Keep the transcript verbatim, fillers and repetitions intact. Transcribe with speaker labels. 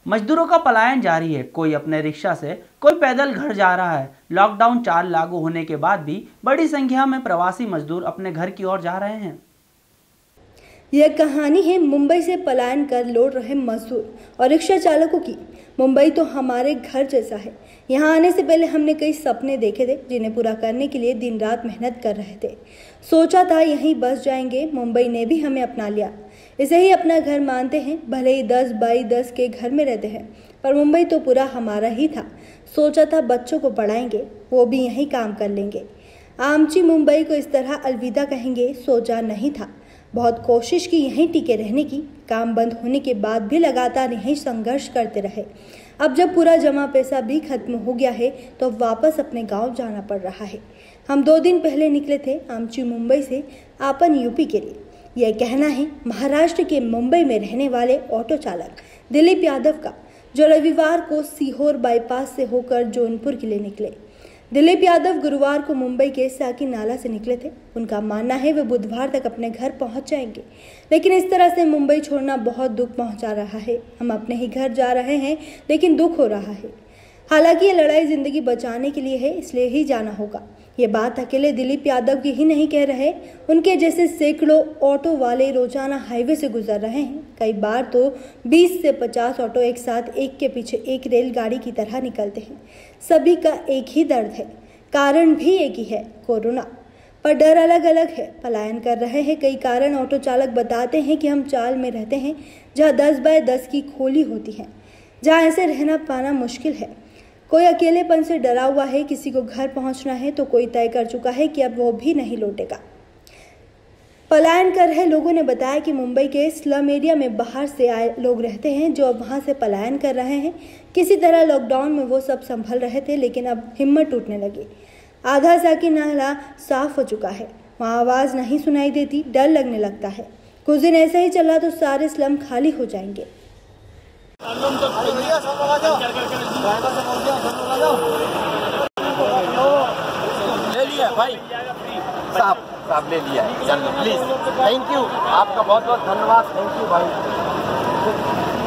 Speaker 1: मजदूरों का पलायन जारी है। कोई अपने रिक्शा से, कोई पैदल घर जा रहा है। लॉकडाउन चार लागू होने के बाद भी बड़ी संख्या में प्रवासी मजदूर अपने घर की ओर जा रहे हैं।
Speaker 2: यह कहानी है मुंबई से पलायन कर लौट रहे मजदूर और रिक्शा चालकों की। मुंबई तो हमारे घर जैसा है। यहाँ आने से पहले हमने कई सपने देखे थे, जिन्हें पूरा करने के लिए दिन रात मेहनत कर रहे थे। सोचा था यहीं बस जाएंगे, मुंबई ने भी हमें अपना लिया। इसे ही अपना घर मानते हैं, भले ही दस बाई दस के घर में रहते हैं, पर मुंबई तो पूरा हमारा ही था। सोचा था बच्चों को पढ़ाएंगे, वो भी यहीं काम कर लेंगे। आमची मुंबई को इस तरह अलविदा कहेंगे, सोचा नहीं था। बहुत कोशिश की यहीं टिके रहने की। काम बंद होने के बाद भी लगातार यहीं संघर्ष करते रहे। अब जब पूरा जमा पैसा भी खत्म हो गया है तो वापस अपने गांव जाना पड़ रहा है। हम दो दिन पहले निकले थे आमची मुंबई से आपन यूपी के लिए। यह कहना है महाराष्ट्र के मुंबई में रहने वाले ऑटो चालक दिलीप यादव का, जो रविवार को सीहोर बाईपास से होकर जौनपुर के लिए निकले। दिलीप यादव गुरुवार को मुंबई के साकीनाला से निकले थे। उनका मानना है वे बुधवार तक अपने घर पहुंच जाएंगे, लेकिन इस तरह से मुंबई छोड़ना बहुत दुख पहुंचा रहा है। हम अपने ही घर जा रहे हैं, लेकिन दुख हो रहा है। हालांकि ये लड़ाई जिंदगी बचाने के लिए है, इसलिए ही जाना होगा। ये बात अकेले दिलीप यादव की ही नहीं कह रहे, उनके जैसे सैकड़ों ऑटो वाले रोजाना हाईवे से गुजर रहे हैं। कई बार तो बीस से पचास ऑटो एक साथ एक के पीछे एक रेलगाड़ी की तरह निकलते हैं। सभी का एक ही दर्द है, कारण भी एक ही है, कोरोना, पर डर अलग अलग है। पलायन कर रहे हैं। कई कारण ऑटो चालक बताते हैं कि हम चाल में रहते हैं जहाँ दस बाय दस की खोली होती है, जहाँ ऐसे रहना पाना मुश्किल है। कोई अकेलेपन से डरा हुआ है, किसी को घर पहुंचना है तो कोई तय कर चुका है कि अब वो भी नहीं लौटेगा। पलायन कर रहे लोगों ने बताया कि मुंबई के स्लम एरिया में बाहर से आए लोग रहते हैं, जो अब वहां से पलायन कर रहे हैं। किसी तरह लॉकडाउन में वो सब संभल रहे थे, लेकिन अब हिम्मत टूटने लगी। आधा साकीनाला साफ हो चुका है, वहाँ आवाज़ नहीं सुनाई देती, डर लगने लगता है। कुछ दिन ऐसा ही चला तो सारे स्लम खाली हो जाएंगे।
Speaker 3: ले लिया भाई साहब साहब ले लिया है, प्लीज, थैंक यू, आपका बहुत बहुत धन्यवाद, थैंक यू भाई।